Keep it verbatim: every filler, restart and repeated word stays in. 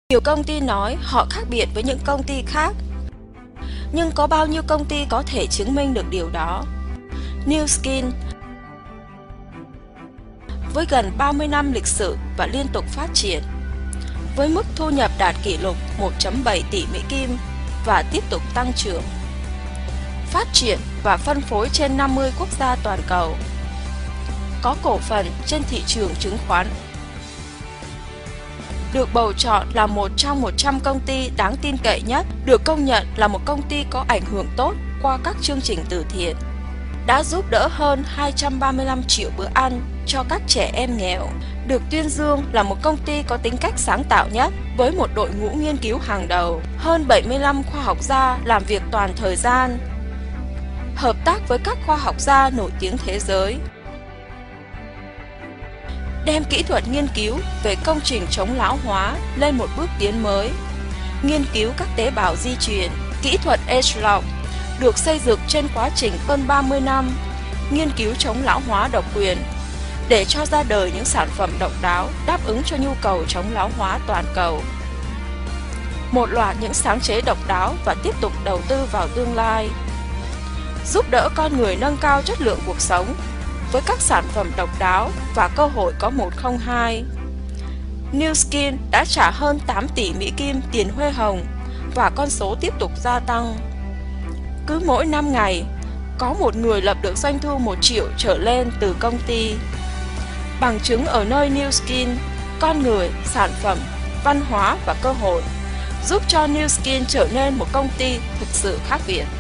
Nhiều công ty nói họ khác biệt với những công ty khác, nhưng có bao nhiêu công ty có thể chứng minh được điều đó? Nu Skin với gần ba mươi năm lịch sử và liên tục phát triển, với mức thu nhập đạt kỷ lục một phẩy bảy tỷ Mỹ Kim và tiếp tục tăng trưởng, phát triển và phân phối trên năm mươi quốc gia toàn cầu, có cổ phần trên thị trường chứng khoán, được bầu chọn là một trong một trăm công ty đáng tin cậy nhất, được công nhận là một công ty có ảnh hưởng tốt qua các chương trình từ thiện, đã giúp đỡ hơn hai trăm ba mươi lăm triệu bữa ăn cho các trẻ em nghèo, được tuyên dương là một công ty có tính cách sáng tạo nhất với một đội ngũ nghiên cứu hàng đầu, hơn bảy mươi lăm khoa học gia làm việc toàn thời gian, hợp tác với các khoa học gia nổi tiếng thế giới, đem kỹ thuật nghiên cứu về công trình chống lão hóa lên một bước tiến mới, nghiên cứu các tế bào di truyền, kỹ thuật age-lock được xây dựng trên quá trình hơn ba mươi năm, nghiên cứu chống lão hóa độc quyền, để cho ra đời những sản phẩm độc đáo đáp ứng cho nhu cầu chống lão hóa toàn cầu. Một loạt những sáng chế độc đáo và tiếp tục đầu tư vào tương lai, giúp đỡ con người nâng cao chất lượng cuộc sống với các sản phẩm độc đáo và cơ hội có một không hai. Nu Skin đã trả hơn tám tỷ Mỹ Kim tiền huê hồng và con số tiếp tục gia tăng. Cứ mỗi năm ngày, có một người lập được doanh thu một triệu trở lên từ công ty. Bằng chứng ở nơi Nu Skin, con người, sản phẩm, văn hóa và cơ hội giúp cho Nu Skin trở nên một công ty thực sự khác biệt.